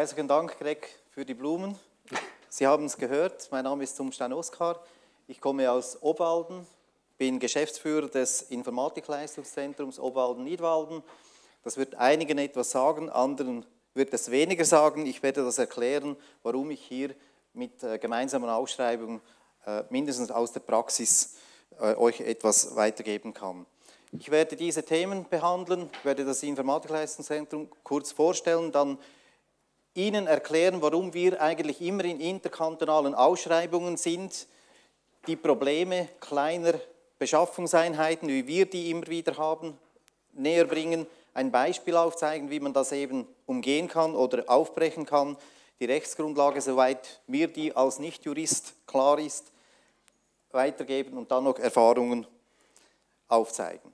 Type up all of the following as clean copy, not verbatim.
Herzlichen Dank, Greg, für die Blumen. Sie haben es gehört, mein Name ist Zumstein Oskar. Ich komme aus Obwalden, bin Geschäftsführer des Informatikleistungszentrums Obwalden-Nidwalden. Das wird einigen etwas sagen, anderen wird es weniger sagen. Ich werde das erklären, warum ich hier mit gemeinsamen Ausschreibungen mindestens aus der Praxis euch etwas weitergeben kann. Ich werde diese Themen behandeln, werde das Informatikleistungszentrum kurz vorstellen, dann Ihnen erklären, warum wir eigentlich immer in interkantonalen Ausschreibungen sind, die Probleme kleiner Beschaffungseinheiten, wie wir die immer wieder haben, näher bringen, ein Beispiel aufzeigen, wie man das eben umgehen kann oder aufbrechen kann, die Rechtsgrundlage, soweit mir die als Nichtjurist klar ist, weitergeben und dann noch Erfahrungen aufzeigen.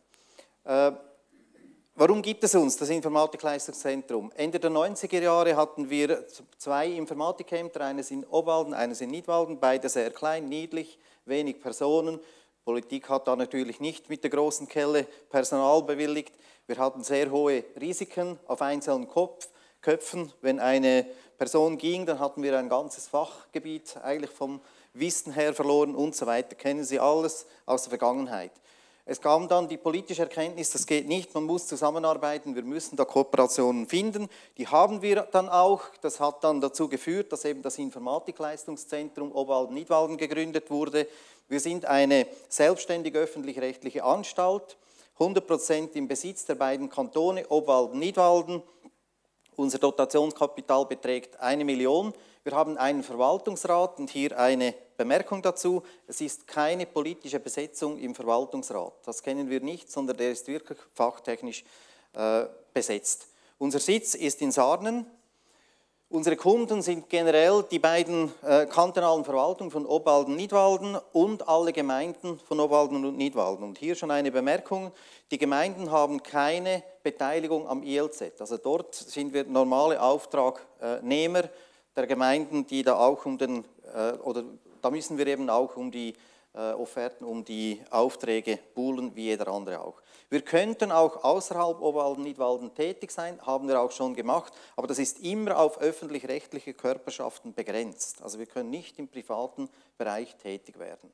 Warum gibt es uns, das Informatikleistungszentrum? Ende der 90er Jahre hatten wir 2 Informatikämter, eines in Obwalden, eines in Nidwalden, beide sehr klein, niedlich, wenig Personen. Politik hat da natürlich nicht mit der großen Kelle Personal bewilligt. Wir hatten sehr hohe Risiken auf einzelnen Köpfen. Wenn eine Person ging, dann hatten wir ein ganzes Fachgebiet eigentlich vom Wissen her verloren und so weiter. Kennen Sie alles aus der Vergangenheit. Es kam dann die politische Erkenntnis, das geht nicht, man muss zusammenarbeiten, wir müssen da Kooperationen finden. Die haben wir dann auch, das hat dann dazu geführt, dass eben das Informatikleistungszentrum Obwalden-Nidwalden gegründet wurde. Wir sind eine selbstständige öffentlich-rechtliche Anstalt, 100% im Besitz der beiden Kantone Obwalden-Nidwalden. Unser Dotationskapital beträgt 1 Million. Wir haben einen Verwaltungsrat und hier eine Bemerkung dazu. Es ist keine politische Besetzung im Verwaltungsrat. Das kennen wir nicht, sondern der ist wirklich fachtechnisch besetzt. Unser Sitz ist in Sarnen. Unsere Kunden sind generell die beiden kantonalen Verwaltungen von Obwalden-Nidwalden und alle Gemeinden von Obwalden und Nidwalden. Und hier schon eine Bemerkung, die Gemeinden haben keine Beteiligung am ILZ. Also dort sind wir normale Auftragnehmer der Gemeinden, die da auch da müssen wir eben auch um die Offerten, um die Aufträge buhlen, wie jeder andere auch. Wir könnten auch außerhalb Obwalden-Nidwalden tätig sein, haben wir auch schon gemacht, aber das ist immer auf öffentlich-rechtliche Körperschaften begrenzt. Also wir können nicht im privaten Bereich tätig werden.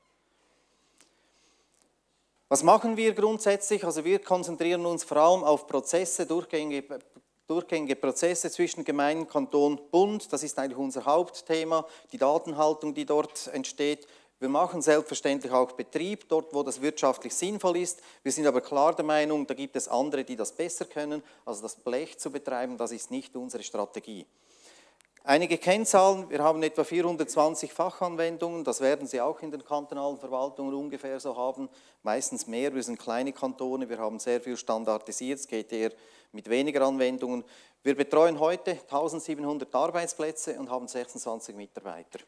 Was machen wir grundsätzlich? Also wir konzentrieren uns vor allem auf Prozesse, durchgängige Prozesse zwischen Gemeinden, Kanton, Bund. Das ist eigentlich unser Hauptthema, die Datenhaltung, die dort entsteht. Wir machen selbstverständlich auch Betrieb, dort wo das wirtschaftlich sinnvoll ist. Wir sind aber klar der Meinung, da gibt es andere, die das besser können. Also das Blech zu betreiben, das ist nicht unsere Strategie. Einige Kennzahlen, wir haben etwa 420 Fachanwendungen, das werden Sie auch in den kantonalen Verwaltungen ungefähr so haben, meistens mehr, wir sind kleine Kantone, wir haben sehr viel standardisiert, es geht eher mit weniger Anwendungen. Wir betreuen heute 1700 Arbeitsplätze und haben 26 Mitarbeiter.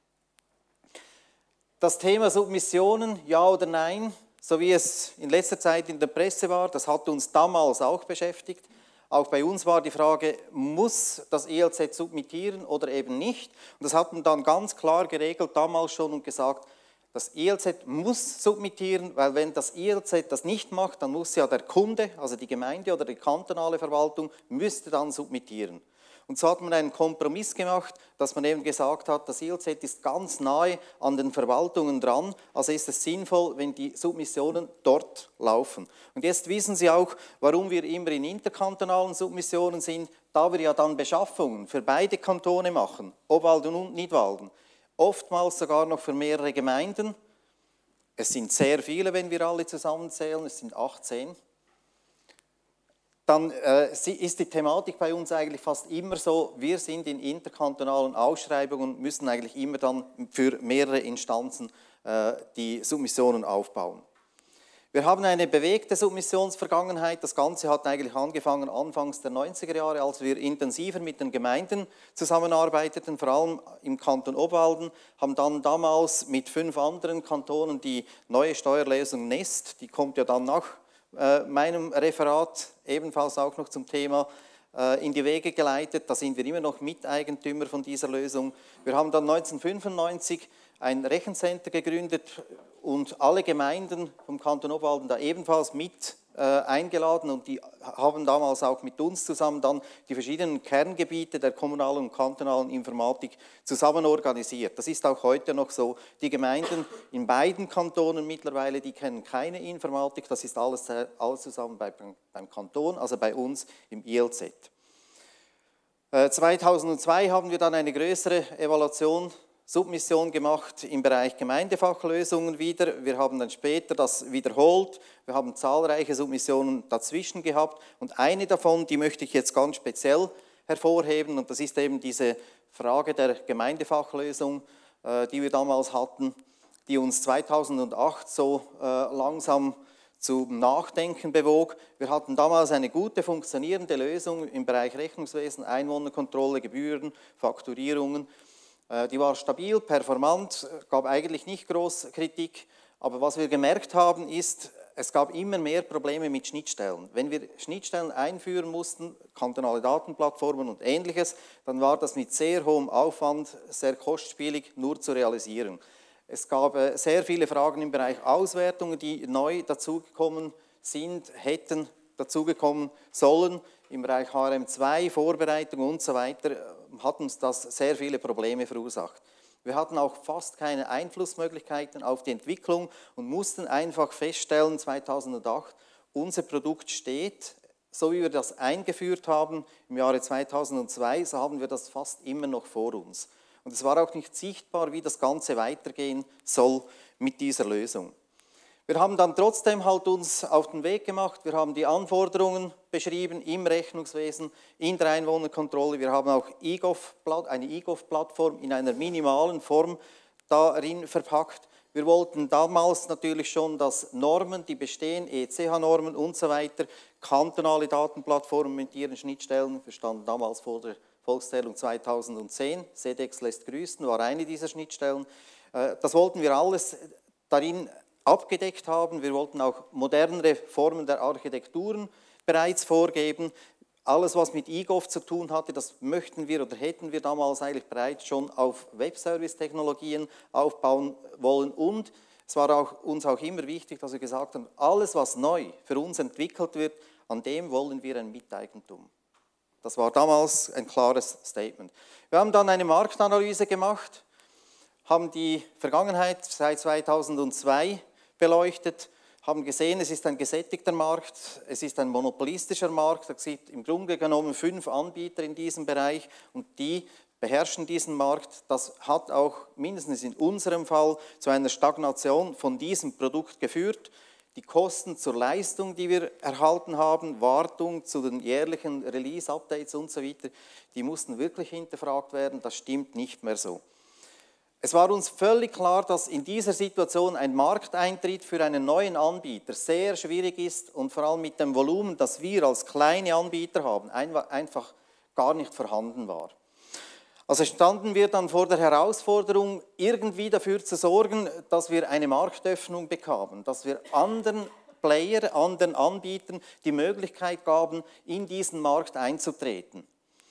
Das Thema Submissionen, ja oder nein, so wie es in letzter Zeit in der Presse war, das hat uns damals auch beschäftigt. Auch bei uns war die Frage, muss das ILZ submittieren oder eben nicht? Und das hat man dann ganz klar geregelt, damals schon, und gesagt, das ILZ muss submittieren, weil wenn das ILZ das nicht macht, dann muss ja der Kunde, also die Gemeinde oder die kantonale Verwaltung, müsste dann submittieren. Und so hat man einen Kompromiss gemacht, dass man eben gesagt hat, das ILZ ist ganz nahe an den Verwaltungen dran, also ist es sinnvoll, wenn die Submissionen dort laufen. Und jetzt wissen Sie auch, warum wir immer in interkantonalen Submissionen sind, da wir ja dann Beschaffungen für beide Kantone machen, Obwalden und Nidwalden, oftmals sogar noch für mehrere Gemeinden. Es sind sehr viele, wenn wir alle zusammenzählen, es sind 18. Dann ist die Thematik bei uns eigentlich fast immer so, wir sind in interkantonalen Ausschreibungen und müssen eigentlich immer dann für mehrere Instanzen die Submissionen aufbauen. Wir haben eine bewegte Submissionsvergangenheit, das Ganze hat eigentlich angefangen anfangs der 90er Jahre, als wir intensiver mit den Gemeinden zusammenarbeiteten, vor allem im Kanton Obwalden, haben dann damals mit 5 anderen Kantonen die neue Steuerlösung Nest, die kommt ja dann nach meinem Referat ebenfalls auch noch zum Thema in die Wege geleitet. Da sind wir immer noch Miteigentümer von dieser Lösung. Wir haben dann 1995 ein Rechencenter gegründet und alle Gemeinden vom Kanton Obwalden da ebenfalls mit eingeladen und die haben damals auch mit uns zusammen dann die verschiedenen Kerngebiete der kommunalen und kantonalen Informatik zusammen organisiert. Das ist auch heute noch so. Die Gemeinden in beiden Kantonen mittlerweile, die kennen keine Informatik, das ist alles zusammen beim Kanton, also bei uns im ILZ. 2002 haben wir dann eine größere Submission gemacht im Bereich Gemeindefachlösungen wieder. Wir haben dann später das wiederholt. Wir haben zahlreiche Submissionen dazwischen gehabt und eine davon, die möchte ich jetzt ganz speziell hervorheben und das ist eben diese Frage der Gemeindefachlösung, die wir damals hatten, die uns 2008 so langsam zum Nachdenken bewog. Wir hatten damals eine gute funktionierende Lösung im Bereich Rechnungswesen, Einwohnerkontrolle, Gebühren, Fakturierungen. Die war stabil, performant, gab eigentlich nicht groß Kritik, aber was wir gemerkt haben ist, es gab immer mehr Probleme mit Schnittstellen. Wenn wir Schnittstellen einführen mussten, kantonale Datenplattformen und Ähnliches, dann war das mit sehr hohem Aufwand, sehr kostspielig nur zu realisieren. Es gab sehr viele Fragen im Bereich Auswertungen, die neu dazugekommen sind, hätten dazugekommen sollen. Im Bereich HRM2, Vorbereitung und so weiter hat uns das sehr viele Probleme verursacht. Wir hatten auch fast keine Einflussmöglichkeiten auf die Entwicklung und mussten einfach feststellen, 2008, unser Produkt steht, so wie wir das eingeführt haben im Jahre 2002, so haben wir das fast immer noch vor uns. Und es war auch nicht sichtbar, wie das Ganze weitergehen soll mit dieser Lösung. Wir haben dann trotzdem halt uns auf den Weg gemacht, wir haben die Anforderungen beschrieben im Rechnungswesen, in der Einwohnerkontrolle, wir haben auch eine eGov-Plattform in einer minimalen Form darin verpackt. Wir wollten damals natürlich schon, dass Normen, die bestehen, ECH-Normen und so weiter, kantonale Datenplattformen mit ihren Schnittstellen, wir standen damals vor der Volkszählung 2010, SEDEX lässt grüßen, war eine dieser Schnittstellen. Das wollten wir alles darin abgedeckt haben. Wir wollten auch modernere Formen der Architekturen bereits vorgeben. Alles, was mit eGov zu tun hatte, das möchten wir oder hätten wir damals eigentlich bereits schon auf Web-Service-Technologien aufbauen wollen. Und es war uns auch immer wichtig, dass wir gesagt haben, alles, was neu für uns entwickelt wird, an dem wollen wir ein Miteigentum. Das war damals ein klares Statement. Wir haben dann eine Marktanalyse gemacht, haben die Vergangenheit seit 2002 beleuchtet, haben gesehen, es ist ein gesättigter Markt, es ist ein monopolistischer Markt, es gibt im Grunde genommen 5 Anbieter in diesem Bereich und die beherrschen diesen Markt. Das hat auch mindestens in unserem Fall zu einer Stagnation von diesem Produkt geführt. Die Kosten zur Leistung, die wir erhalten haben, Wartung zu den jährlichen Release-Updates und so weiter, die mussten wirklich hinterfragt werden, das stimmt nicht mehr so. Es war uns völlig klar, dass in dieser Situation ein Markteintritt für einen neuen Anbieter sehr schwierig ist und vor allem mit dem Volumen, das wir als kleine Anbieter haben, einfach gar nicht vorhanden war. Also standen wir dann vor der Herausforderung, irgendwie dafür zu sorgen, dass wir eine Marktöffnung bekamen, dass wir anderen Anbietern die Möglichkeit gaben, in diesen Markt einzutreten.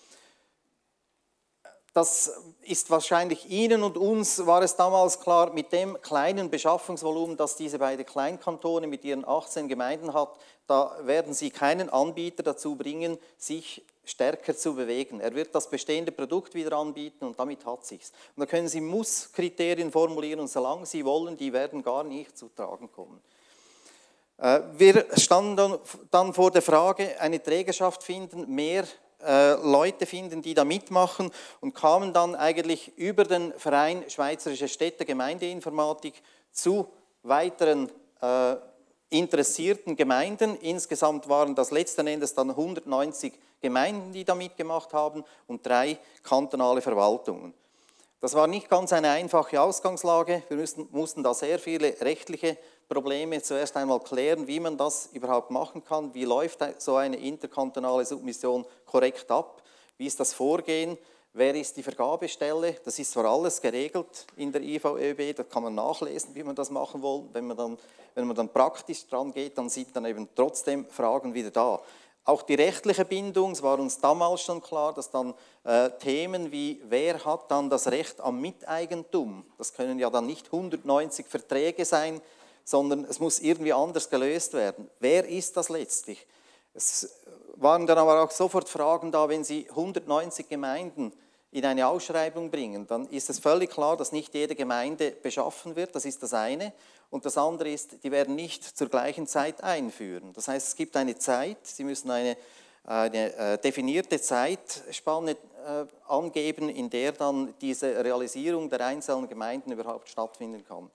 Das ist wahrscheinlich Ihnen und uns, war es damals klar, mit dem kleinen Beschaffungsvolumen, das diese beiden Kleinkantone mit ihren 18 Gemeinden hat, da werden Sie keinen Anbieter dazu bringen, sich stärker zu bewegen. Er wird das bestehende Produkt wieder anbieten und damit hat es sich. Und da können Sie Muss-Kriterien formulieren und solange Sie wollen, die werden gar nicht zu tragen kommen. Wir standen dann vor der Frage, eine Trägerschaft finden, mehr Leute finden, die da mitmachen und kamen dann eigentlich über den Verein Schweizerische Städte Gemeindeinformatik zu weiteren interessierten Gemeinden. Insgesamt waren das letzten Endes dann 190 Gemeinden, die da mitgemacht haben und 3 kantonale Verwaltungen. Das war nicht ganz eine einfache Ausgangslage. Wir mussten da sehr viele rechtliche Probleme zuerst einmal klären, wie man das überhaupt machen kann. Wie läuft so eine interkantonale Submission korrekt ab? Wie ist das Vorgehen? Wer ist die Vergabestelle? Das ist zwar alles geregelt in der IVÖB, da kann man nachlesen, wie man das machen will. Wenn man dann praktisch dran geht, dann sind dann eben trotzdem Fragen wieder da. Auch die rechtliche Bindung, es war uns damals schon klar, dass dann Themen wie, wer hat dann das Recht am Miteigentum, das können ja dann nicht 190 Verträge sein, sondern es muss irgendwie anders gelöst werden. Wer ist das letztlich? Es waren dann aber auch sofort Fragen da, wenn Sie 190 Gemeinden in eine Ausschreibung bringen, dann ist es völlig klar, dass nicht jede Gemeinde beschaffen wird, das ist das eine. Und das andere ist, die werden nicht zur gleichen Zeit einführen. Das heißt, es gibt eine Zeit, Sie müssen eine definierte Zeitspanne angeben, in der dann diese Realisierung der einzelnen Gemeinden überhaupt stattfinden kann.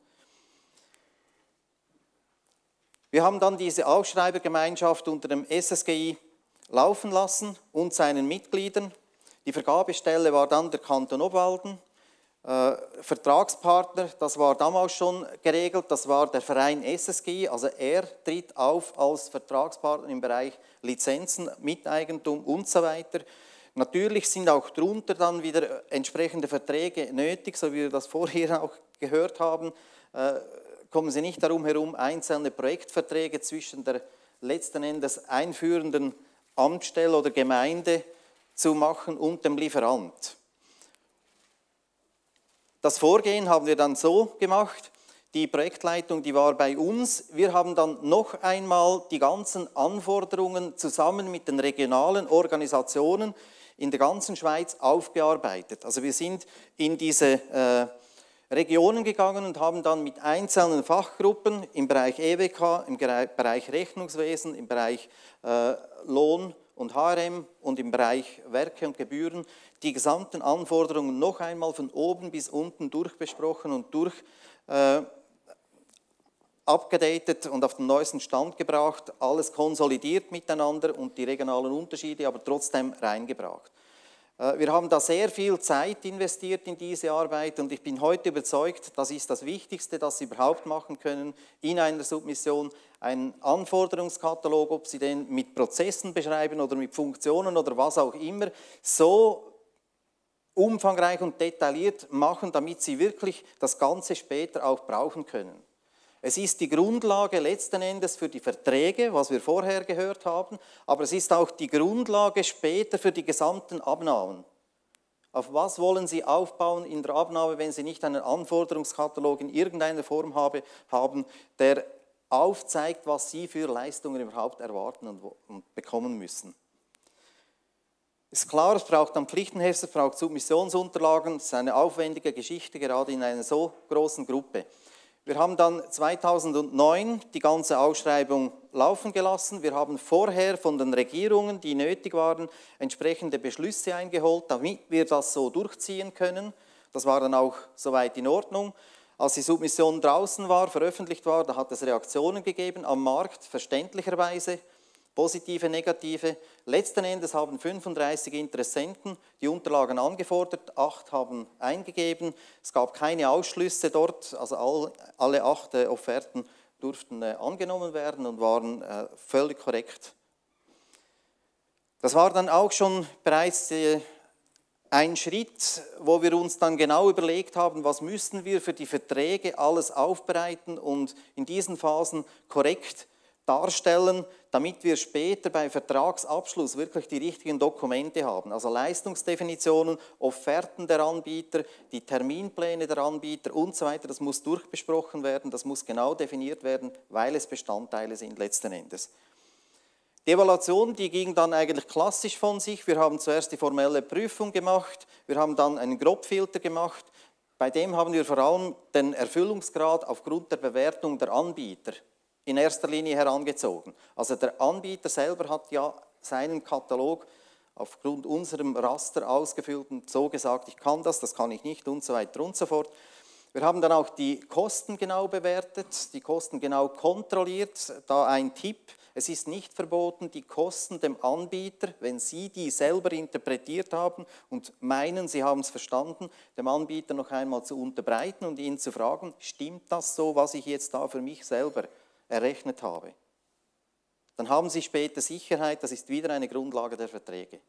Wir haben dann diese Ausschreibergemeinschaft unter dem SSGI laufen lassen und seinen Mitgliedern. Die Vergabestelle war dann der Kanton Obwalden. Vertragspartner, das war damals schon geregelt, das war der Verein SSGI, also er tritt auf als Vertragspartner im Bereich Lizenzen, Miteigentum und so weiter. Natürlich sind auch darunter dann wieder entsprechende Verträge nötig, so wie wir das vorher auch gehört haben. Kommen Sie nicht darum herum, einzelne Projektverträge zwischen der letzten Endes einführenden Amtsstelle oder Gemeinde zu machen und dem Lieferant. Das Vorgehen haben wir dann so gemacht, die Projektleitung, die war bei uns. Wir haben dann noch einmal die ganzen Anforderungen zusammen mit den regionalen Organisationen in der ganzen Schweiz aufgearbeitet. Also wir sind in diese Regionen gegangen und haben dann mit einzelnen Fachgruppen im Bereich EWK, im Bereich Rechnungswesen, im Bereich Lohn und HRM und im Bereich Werke und Gebühren die gesamten Anforderungen noch einmal von oben bis unten durchbesprochen und abgedatet und auf den neuesten Stand gebracht, alles konsolidiert miteinander und die regionalen Unterschiede aber trotzdem reingebracht. Wir haben da sehr viel Zeit investiert in diese Arbeit und ich bin heute überzeugt, das ist das Wichtigste, das Sie überhaupt machen können in einer Submission, einen Anforderungskatalog, ob Sie den mit Prozessen beschreiben oder mit Funktionen oder was auch immer, so umfangreich und detailliert machen, damit Sie wirklich das Ganze später auch brauchen können. Es ist die Grundlage letzten Endes für die Verträge, was wir vorher gehört haben, aber es ist auch die Grundlage später für die gesamten Abnahmen. Auf was wollen Sie aufbauen in der Abnahme, wenn Sie nicht einen Anforderungskatalog in irgendeiner Form haben, der aufzeigt, was Sie für Leistungen überhaupt erwarten und bekommen müssen? Ist klar, es braucht dann Pflichtenhefte, es braucht Submissionsunterlagen, es ist eine aufwendige Geschichte, gerade in einer so großen Gruppe. Wir haben dann 2009 die ganze Ausschreibung laufen gelassen. Wir haben vorher von den Regierungen, die nötig waren, entsprechende Beschlüsse eingeholt, damit wir das so durchziehen können. Das war dann auch soweit in Ordnung. Als die Submission draußen war, veröffentlicht war, da hat es Reaktionen gegeben am Markt, verständlicherweise. Positive, negative. Letzten Endes haben 35 Interessenten die Unterlagen angefordert, 8 haben eingegeben. Es gab keine Ausschlüsse dort, also alle 8 Offerten durften angenommen werden und waren völlig korrekt. Das war dann auch schon bereits ein Schritt, wo wir uns dann genau überlegt haben, was müssen wir für die Verträge alles aufbereiten und in diesen Phasen korrekt darstellen, damit wir später bei Vertragsabschluss wirklich die richtigen Dokumente haben. Also Leistungsdefinitionen, Offerten der Anbieter, die Terminpläne der Anbieter und so weiter. Das muss durchbesprochen werden, das muss genau definiert werden, weil es Bestandteile sind letzten Endes. Die Evaluation, die ging dann eigentlich klassisch von sich. Wir haben zuerst die formelle Prüfung gemacht, wir haben dann einen Grobfilter gemacht. Bei dem haben wir vor allem den Erfüllungsgrad aufgrund der Bewertung der Anbieter in erster Linie herangezogen. Also der Anbieter selber hat ja seinen Katalog aufgrund unserem Raster ausgefüllt und so gesagt, ich kann das kann ich nicht und so weiter und so fort. Wir haben dann auch die Kosten genau bewertet, die Kosten genau kontrolliert. Da ein Tipp, es ist nicht verboten, die Kosten dem Anbieter, wenn Sie die selber interpretiert haben und meinen, Sie haben es verstanden, dem Anbieter noch einmal zu unterbreiten und ihn zu fragen, stimmt das so, was ich jetzt da für mich selber errechnet habe. Dann haben Sie später Sicherheit, das ist wieder eine Grundlage der Verträge.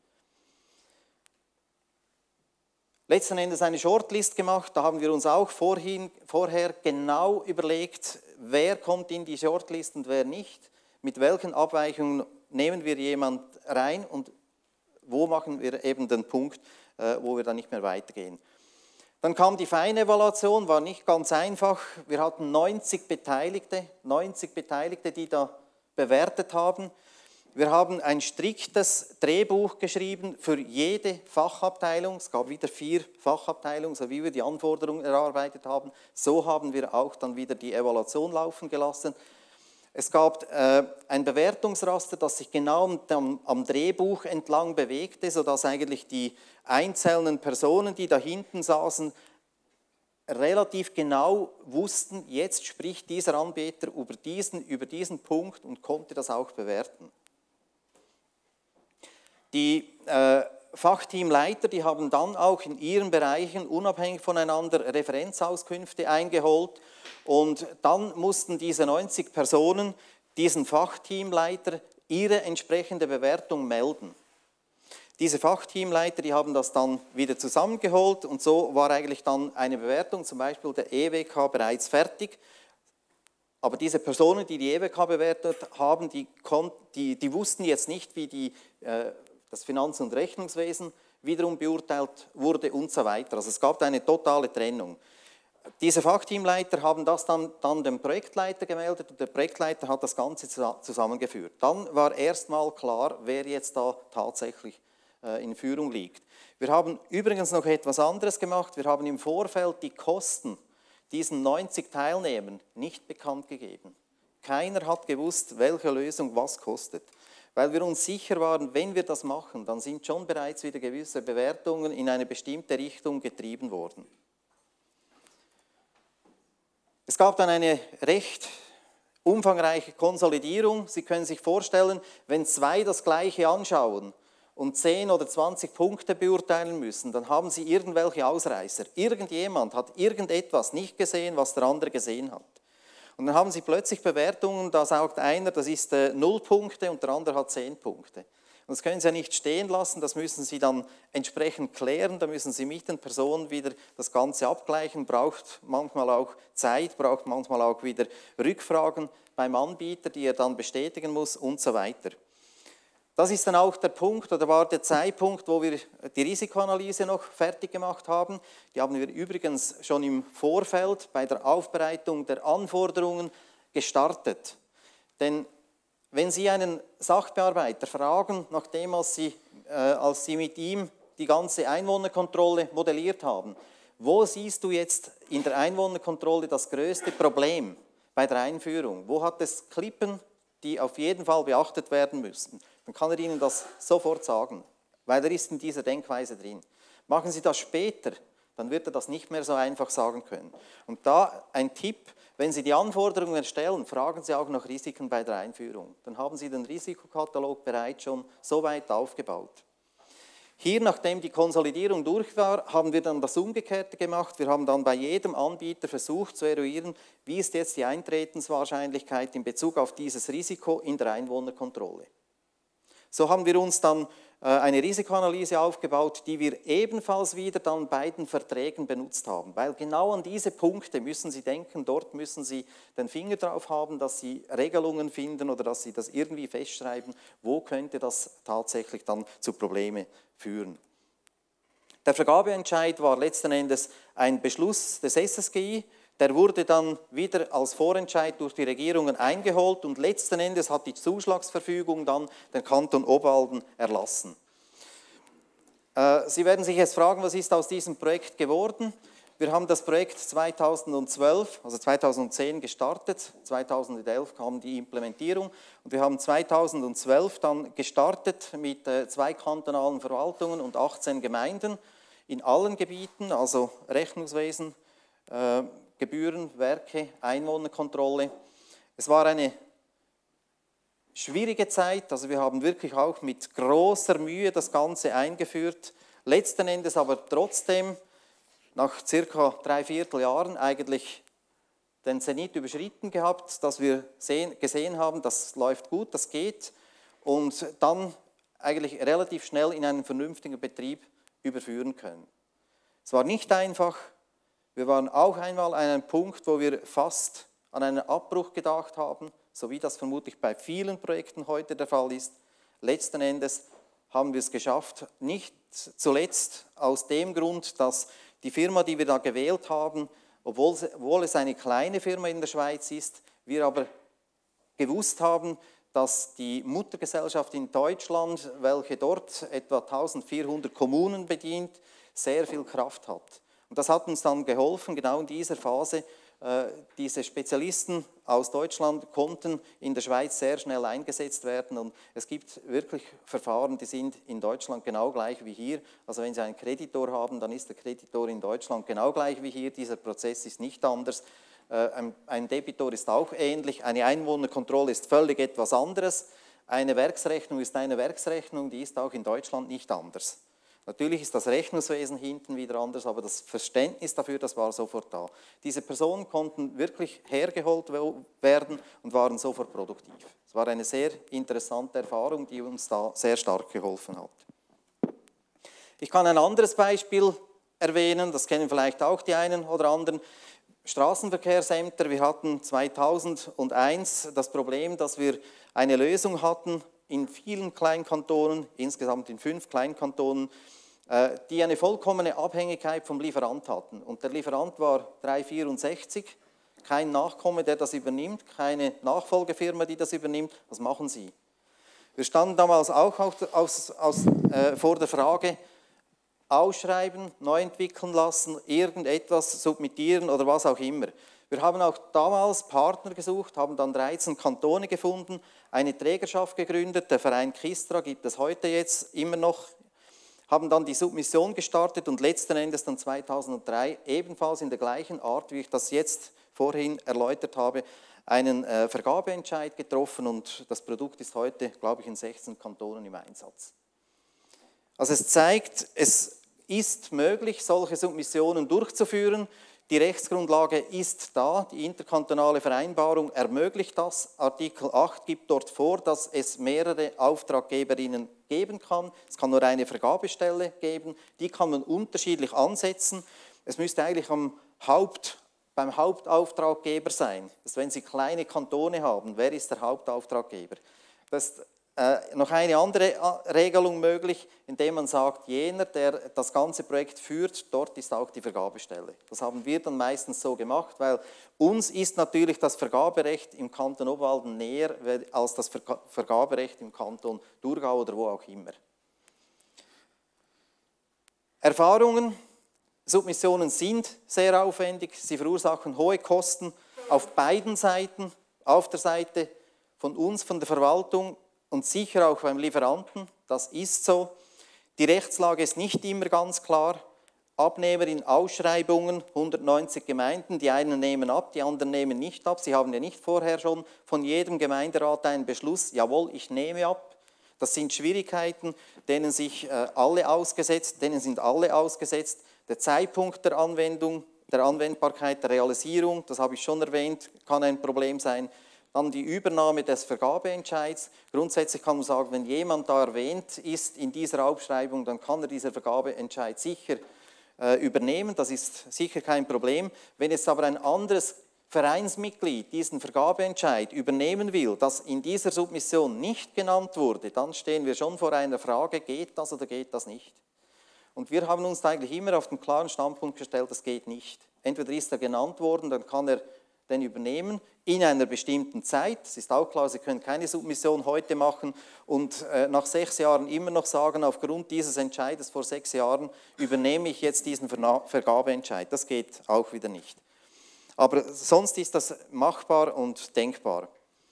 Letzten Endes eine Shortlist gemacht, da haben wir uns auch vorher genau überlegt, wer kommt in die Shortlist und wer nicht, mit welchen Abweichungen nehmen wir jemanden rein und wo machen wir eben den Punkt, wo wir dann nicht mehr weitergehen. Dann kam die Feinevaluation, war nicht ganz einfach. Wir hatten 90 Beteiligte, die da bewertet haben. Wir haben ein striktes Drehbuch geschrieben für jede Fachabteilung. Es gab wieder 4 Fachabteilungen, so wie wir die Anforderungen erarbeitet haben. So haben wir auch dann wieder die Evaluation laufen gelassen. Es gab ein Bewertungsraster, das sich genau am Drehbuch entlang bewegte, sodass eigentlich die einzelnen Personen, die da hinten saßen, relativ genau wussten, jetzt spricht dieser Anbieter über diesen Punkt und konnte das auch bewerten. Die Fachteamleiter, die haben dann auch in ihren Bereichen unabhängig voneinander Referenzauskünfte eingeholt und dann mussten diese 90 Personen diesen Fachteamleiter ihre entsprechende Bewertung melden. Diese Fachteamleiter, die haben das dann wieder zusammengeholt und so war eigentlich dann eine Bewertung, zum Beispiel der EWK, bereits fertig. Aber diese Personen, die die EWK bewertet haben, die wussten jetzt nicht, wie das Finanz- und Rechnungswesen wiederum beurteilt wurde und so weiter. Also es gab eine totale Trennung. Diese Fachteamleiter haben das dann dem Projektleiter gemeldet und der Projektleiter hat das Ganze zusammengeführt. Dann war erstmal klar, wer jetzt da tatsächlich in Führung liegt. Wir haben übrigens noch etwas anderes gemacht. Wir haben im Vorfeld die Kosten diesen 90 Teilnehmern nicht bekannt gegeben. Keiner hat gewusst, welche Lösung was kostet. Weil wir uns sicher waren, wenn wir das machen, dann sind schon bereits wieder gewisse Bewertungen in eine bestimmte Richtung getrieben worden. Es gab dann eine recht umfangreiche Konsolidierung. Sie können sich vorstellen, wenn 2 das Gleiche anschauen und 10 oder 20 Punkte beurteilen müssen, dann haben sie irgendwelche Ausreißer. Irgendjemand hat irgendetwas nicht gesehen, was der andere gesehen hat. Und dann haben sie plötzlich Bewertungen, da sagt einer, das ist 0 Punkte und der andere hat 10 Punkte. Und das können sie ja nicht stehen lassen, das müssen sie dann entsprechend klären, da müssen sie mit den Personen wieder das Ganze abgleichen, braucht manchmal auch Zeit, braucht manchmal auch wieder Rückfragen beim Anbieter, die er dann bestätigen muss und so weiter. Das ist dann auch der Punkt, oder war der Zeitpunkt, wo wir die Risikoanalyse noch fertig gemacht haben. Die haben wir übrigens schon im Vorfeld bei der Aufbereitung der Anforderungen gestartet. Denn wenn Sie einen Sachbearbeiter fragen, nachdem als Sie mit ihm die ganze Einwohnerkontrolle modelliert haben, wo siehst du jetzt in der Einwohnerkontrolle das größte Problem bei der Einführung? Wo hat es Klippen, die auf jeden Fall beachtet werden müssen? Dann kann er Ihnen das sofort sagen, weil er ist in dieser Denkweise drin. Machen Sie das später, dann wird er das nicht mehr so einfach sagen können. Und da ein Tipp, wenn Sie die Anforderungen erstellen, fragen Sie auch nach Risiken bei der Einführung. Dann haben Sie den Risikokatalog bereits schon so weit aufgebaut. Hier, nachdem die Konsolidierung durch war, haben wir dann das Umgekehrte gemacht. Wir haben dann bei jedem Anbieter versucht zu eruieren, wie ist jetzt die Eintretenswahrscheinlichkeit in Bezug auf dieses Risiko in der Einwohnerkontrolle. So haben wir uns dann eine Risikoanalyse aufgebaut, die wir ebenfalls wieder dann bei den Verträgen benutzt haben. Weil genau an diese Punkte müssen Sie denken, dort müssen Sie den Finger drauf haben, dass Sie Regelungen finden oder dass Sie das irgendwie festschreiben, wo könnte das tatsächlich dann zu Problemen führen. Der Vergabeentscheid war letzten Endes ein Beschluss des SSGI, der wurde dann wieder als Vorentscheid durch die Regierungen eingeholt und letzten Endes hat die Zuschlagsverfügung dann den Kanton Obwalden erlassen. Sie werden sich jetzt fragen, was ist aus diesem Projekt geworden? Wir haben das Projekt 2012, also 2010 gestartet, 2011 kam die Implementierung und wir haben 2012 dann gestartet mit 2 kantonalen Verwaltungen und 18 Gemeinden in allen Gebieten, also Rechnungswesen, Gebühren, Werke, Einwohnerkontrolle. Es war eine schwierige Zeit, also wir haben wirklich auch mit großer Mühe das Ganze eingeführt, letzten Endes aber trotzdem nach circa 3/4 Jahren eigentlich den Zenit überschritten gehabt, dass wir gesehen haben, das läuft gut, das geht und dann eigentlich relativ schnell in einen vernünftigen Betrieb überführen können. Es war nicht einfach. Wir waren auch einmal an einem Punkt, wo wir fast an einen Abbruch gedacht haben, so wie das vermutlich bei vielen Projekten heute der Fall ist. Letzten Endes haben wir es geschafft, nicht zuletzt aus dem Grund, dass Die Firma, die wir da gewählt haben, obwohl es eine kleine Firma in der Schweiz ist, wir aber gewusst haben, dass die Muttergesellschaft in Deutschland, welche dort etwa 1400 Kommunen bedient, sehr viel Kraft hat. Und das hat uns dann geholfen, genau in dieser Phase. Diese Spezialisten aus Deutschland konnten in der Schweiz sehr schnell eingesetzt werden und es gibt wirklich Verfahren, die sind in Deutschland genau gleich wie hier. Also wenn Sie einen Kreditor haben, dann ist der Kreditor in Deutschland genau gleich wie hier. Dieser Prozess ist nicht anders. Ein Debitor ist auch ähnlich. Eine Einwohnerkontrolle ist völlig etwas anderes. Eine Werksrechnung ist eine Werksrechnung, die ist auch in Deutschland nicht anders. Natürlich ist das Rechnungswesen hinten wieder anders, aber das Verständnis dafür, das war sofort da. Diese Personen konnten wirklich hergeholt werden und waren sofort produktiv. Es war eine sehr interessante Erfahrung, die uns da sehr stark geholfen hat. Ich kann ein anderes Beispiel erwähnen, das kennen vielleicht auch die einen oder anderen. Straßenverkehrsämter, wir hatten 2001 das Problem, dass wir eine Lösung hatten in vielen Kleinkantonen, insgesamt in 5 Kleinkantonen, die eine vollkommene Abhängigkeit vom Lieferant hatten. Und der Lieferant war 364, kein Nachkomme, der das übernimmt, keine Nachfolgefirma, die das übernimmt. Was machen Sie? Wir standen damals auch vor der Frage, ausschreiben, neu entwickeln lassen, irgendetwas submittieren oder was auch immer. Wir haben auch damals Partner gesucht, haben dann 13 Kantone gefunden, eine Trägerschaft gegründet, der Verein Kistra gibt es heute jetzt immer noch, haben dann die Submission gestartet und letzten Endes dann 2003 ebenfalls in der gleichen Art, wie ich das jetzt vorhin erläutert habe, einen Vergabeentscheid getroffen und das Produkt ist heute, glaube ich, in 16 Kantonen im Einsatz. Also es zeigt, es ist möglich, solche Submissionen durchzuführen. Die Rechtsgrundlage ist da, die interkantonale Vereinbarung ermöglicht das. Artikel 8 gibt dort vor, dass es mehrere Auftraggeberinnen geben kann. Es kann nur eine Vergabestelle geben, die kann man unterschiedlich ansetzen. Es müsste eigentlich beim Hauptauftraggeber sein. Das, wenn Sie kleine Kantone haben, wer ist der Hauptauftraggeber? Das ist noch eine andere Regelung möglich, indem man sagt, jener, der das ganze Projekt führt, dort ist auch die Vergabestelle. Das haben wir dann meistens so gemacht, weil uns ist natürlich das Vergaberecht im Kanton Obwalden näher als das Vergaberecht im Kanton Thurgau oder wo auch immer. Erfahrungen, Submissionen sind sehr aufwendig, sie verursachen hohe Kosten auf beiden Seiten, auf der Seite von uns, von der Verwaltung, und sicher auch beim Lieferanten, das ist so. Die Rechtslage ist nicht immer ganz klar. Abnehmer in Ausschreibungen, 190 Gemeinden, die einen nehmen ab, die anderen nehmen nicht ab. Sie haben ja nicht vorher schon von jedem Gemeinderat einen Beschluss, jawohl, ich nehme ab. Das sind Schwierigkeiten, denen sind alle ausgesetzt. Der Zeitpunkt der Anwendung, der Anwendbarkeit, der Realisierung, das habe ich schon erwähnt, kann ein Problem sein. Dann die Übernahme des Vergabeentscheids. Grundsätzlich kann man sagen, wenn jemand da erwähnt ist in dieser Ausschreibung, dann kann er diesen Vergabeentscheid sicher übernehmen. Das ist sicher kein Problem. Wenn jetzt aber ein anderes Vereinsmitglied diesen Vergabeentscheid übernehmen will, das in dieser Submission nicht genannt wurde, dann stehen wir schon vor einer Frage, geht das oder geht das nicht? Und wir haben uns eigentlich immer auf den klaren Standpunkt gestellt, das geht nicht. Entweder ist er genannt worden, dann kann er den übernehmen in einer bestimmten Zeit. Es ist auch klar, Sie können keine Submission heute machen und nach 6 Jahren immer noch sagen, aufgrund dieses Entscheides vor 6 Jahren übernehme ich jetzt diesen Vergabeentscheid. Das geht auch wieder nicht. Aber sonst ist das machbar und denkbar.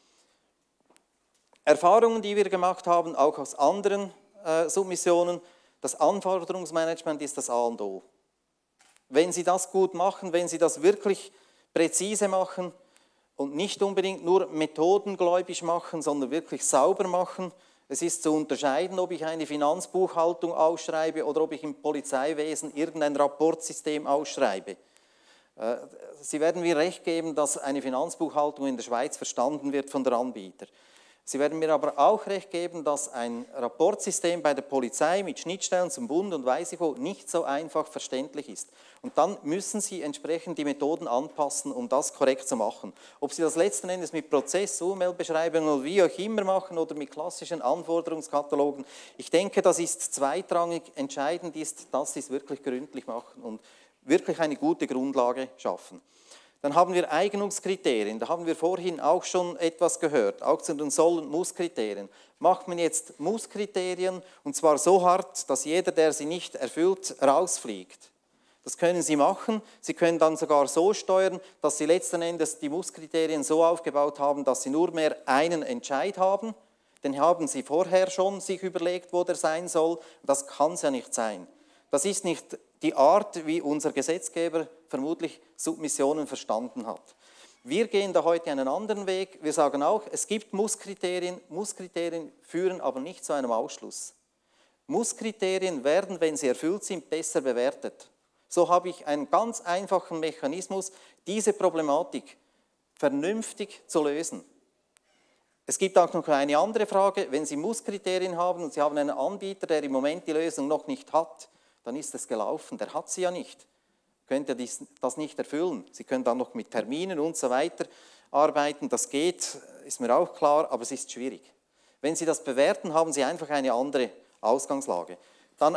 Erfahrungen, die wir gemacht haben, auch aus anderen Submissionen, das Anforderungsmanagement ist das A und O. Wenn Sie das gut machen, wenn Sie das wirklich präzise machen und nicht unbedingt nur methodengläubig machen, sondern wirklich sauber machen. Es ist zu unterscheiden, ob ich eine Finanzbuchhaltung ausschreibe oder ob ich im Polizeiwesen irgendein Rapportsystem ausschreibe. Sie werden mir recht geben, dass eine Finanzbuchhaltung in der Schweiz verstanden wird von der Anbieter. Sie werden mir aber auch recht geben, dass ein Rapportsystem bei der Polizei mit Schnittstellen zum Bund und weiß ich wo nicht so einfach verständlich ist. Und dann müssen Sie entsprechend die Methoden anpassen, um das korrekt zu machen. Ob Sie das letzten Endes mit Prozess-, UML-Beschreibungen oder wie auch immer machen oder mit klassischen Anforderungskatalogen, ich denke, das ist zweitrangig. Entscheidend ist, dass Sie es wirklich gründlich machen. Und wirklich eine gute Grundlage schaffen. Dann haben wir Eignungskriterien, da haben wir vorhin auch schon etwas gehört, auch zu den Soll- und Muss-Kriterien. Macht man jetzt Muss-Kriterien und zwar so hart, dass jeder, der sie nicht erfüllt, rausfliegt. Das können Sie machen. Sie können dann sogar so steuern, dass Sie letzten Endes die Muss-Kriterien so aufgebaut haben, dass Sie nur mehr einen Entscheid haben. Den haben Sie vorher schon sich überlegt, wo der sein soll. Das kann es ja nicht sein. Das ist nicht die Art, wie unser Gesetzgeber vermutlich Submissionen verstanden hat. Wir gehen da heute einen anderen Weg. Wir sagen auch, es gibt Muss-Kriterien. Muss-Kriterien führen aber nicht zu einem Ausschluss. Muss-Kriterien werden, wenn sie erfüllt sind, besser bewertet. So habe ich einen ganz einfachen Mechanismus, diese Problematik vernünftig zu lösen. Es gibt auch noch eine andere Frage, wenn Sie Muss-Kriterien haben und Sie haben einen Anbieter, der im Moment die Lösung noch nicht hat, dann ist es gelaufen, der hat sie ja nicht. Könnt ihr das nicht erfüllen? Sie können dann noch mit Terminen und so weiter arbeiten, das geht, ist mir auch klar, aber es ist schwierig. Wenn Sie das bewerten, haben Sie einfach eine andere Ausgangslage. Dann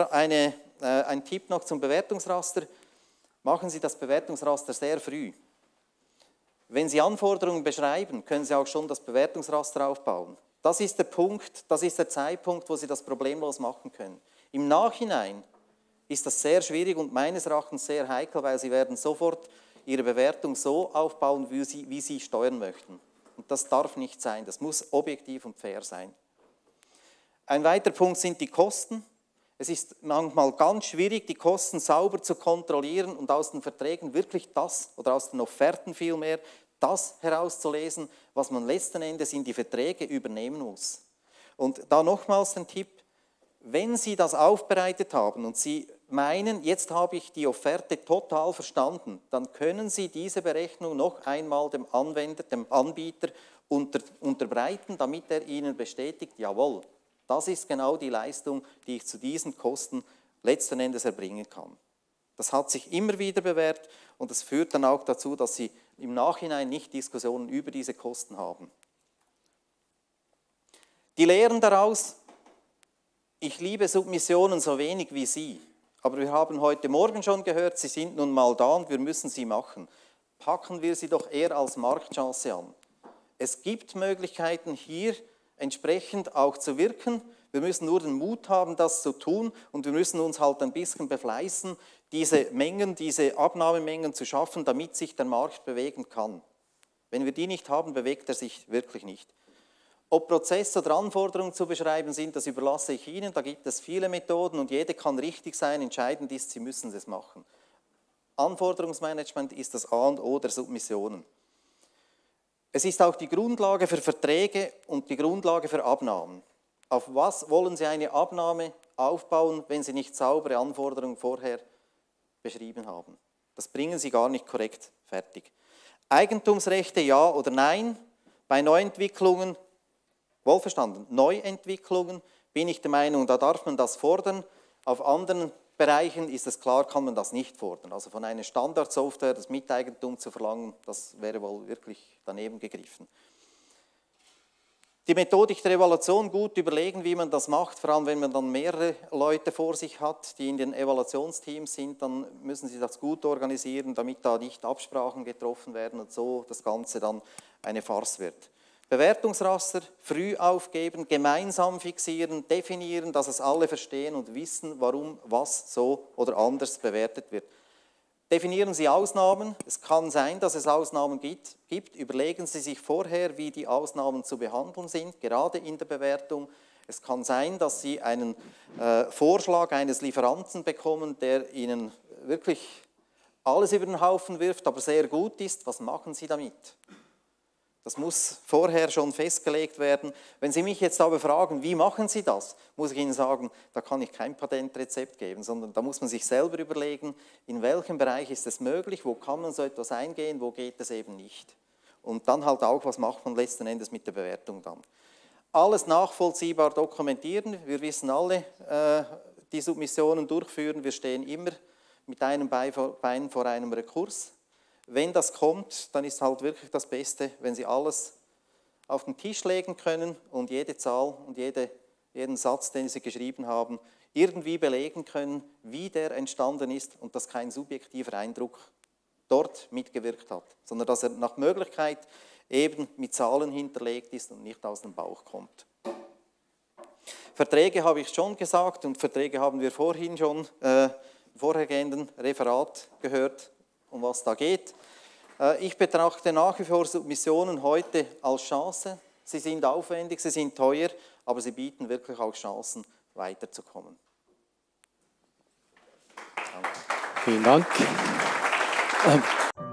ein Tipp noch zum Bewertungsraster. Machen Sie das Bewertungsraster sehr früh. Wenn Sie Anforderungen beschreiben, können Sie auch schon das Bewertungsraster aufbauen. Das ist der Punkt, das ist der Zeitpunkt, wo Sie das problemlos machen können. Im Nachhinein ist das sehr schwierig und meines Erachtens sehr heikel, weil Sie werden sofort Ihre Bewertung so aufbauen, wie Sie steuern möchten. Und das darf nicht sein, das muss objektiv und fair sein. Ein weiterer Punkt sind die Kosten. Es ist manchmal ganz schwierig, die Kosten sauber zu kontrollieren und aus den Verträgen wirklich das, oder aus den Offerten vielmehr, das herauszulesen, was man letzten Endes in die Verträge übernehmen muss. Und da nochmals ein Tipp, wenn Sie das aufbereitet haben und Sie meinen, jetzt habe ich die Offerte total verstanden, dann können Sie diese Berechnung noch einmal dem Anwender, dem Anbieter unterbreiten, damit er Ihnen bestätigt, jawohl, das ist genau die Leistung, die ich zu diesen Kosten letzten Endes erbringen kann. Das hat sich immer wieder bewährt und es führt dann auch dazu, dass Sie im Nachhinein nicht Diskussionen über diese Kosten haben. Die Lehren daraus: Ich liebe Submissionen so wenig wie Sie, aber wir haben heute Morgen schon gehört, sie sind nun mal da und wir müssen sie machen. Packen wir sie doch eher als Marktchance an. Es gibt Möglichkeiten, hier entsprechend auch zu wirken. Wir müssen nur den Mut haben, das zu tun und wir müssen uns halt ein bisschen befleißen, diese Mengen, diese Abnahmemengen zu schaffen, damit sich der Markt bewegen kann. Wenn wir die nicht haben, bewegt er sich wirklich nicht. Ob Prozesse oder Anforderungen zu beschreiben sind, das überlasse ich Ihnen. Da gibt es viele Methoden und jede kann richtig sein. Entscheidend ist, Sie müssen es machen. Anforderungsmanagement ist das A und O der Submissionen. Es ist auch die Grundlage für Verträge und die Grundlage für Abnahmen. Auf was wollen Sie eine Abnahme aufbauen, wenn Sie nicht saubere Anforderungen vorher beschrieben haben? Das bringen Sie gar nicht korrekt fertig. Eigentumsrechte ja oder nein? Bei Neuentwicklungen, wohlverstanden, Neuentwicklungen bin ich der Meinung, da darf man das fordern. Auf anderen Bereichen ist es klar, kann man das nicht fordern. Also von einer Standardsoftware das Miteigentum zu verlangen, das wäre wohl wirklich daneben gegriffen. Die Methodik der Evaluation gut überlegen, wie man das macht, vor allem wenn man dann mehrere Leute vor sich hat, die in den Evaluationsteams sind, dann müssen Sie das gut organisieren, damit da nicht Absprachen getroffen werden und so das Ganze dann eine Farce wird. Bewertungsraster früh aufgeben, gemeinsam fixieren, definieren, dass es alle verstehen und wissen, warum was so oder anders bewertet wird. Definieren Sie Ausnahmen. Es kann sein, dass es Ausnahmen gibt. Überlegen Sie sich vorher, wie die Ausnahmen zu behandeln sind, gerade in der Bewertung. Es kann sein, dass Sie einen Vorschlag eines Lieferanten bekommen, der Ihnen wirklich alles über den Haufen wirft, aber sehr gut ist. Was machen Sie damit? Das muss vorher schon festgelegt werden. Wenn Sie mich jetzt aber fragen, wie machen Sie das, muss ich Ihnen sagen, da kann ich kein Patentrezept geben, sondern da muss man sich selber überlegen, in welchem Bereich ist es möglich, wo kann man so etwas eingehen, wo geht es eben nicht. Und dann halt auch, was macht man letzten Endes mit der Bewertung dann. Alles nachvollziehbar dokumentieren. Wir wissen alle, die Submissionen durchführen, wir stehen immer mit einem Bein vor einem Rekurs. Wenn das kommt, dann ist halt wirklich das Beste, wenn Sie alles auf den Tisch legen können und jede Zahl und jeden Satz, den Sie geschrieben haben, irgendwie belegen können, wie der entstanden ist und dass kein subjektiver Eindruck dort mitgewirkt hat, sondern dass er nach Möglichkeit eben mit Zahlen hinterlegt ist und nicht aus dem Bauch kommt. Verträge habe ich schon gesagt und Verträge haben wir vorhin schon im vorhergehenden Referat gehört, um was da geht. Ich betrachte nach wie vor Submissionen heute als Chance. Sie sind aufwendig, sie sind teuer, aber sie bieten wirklich auch Chancen, weiterzukommen. Danke. Vielen Dank.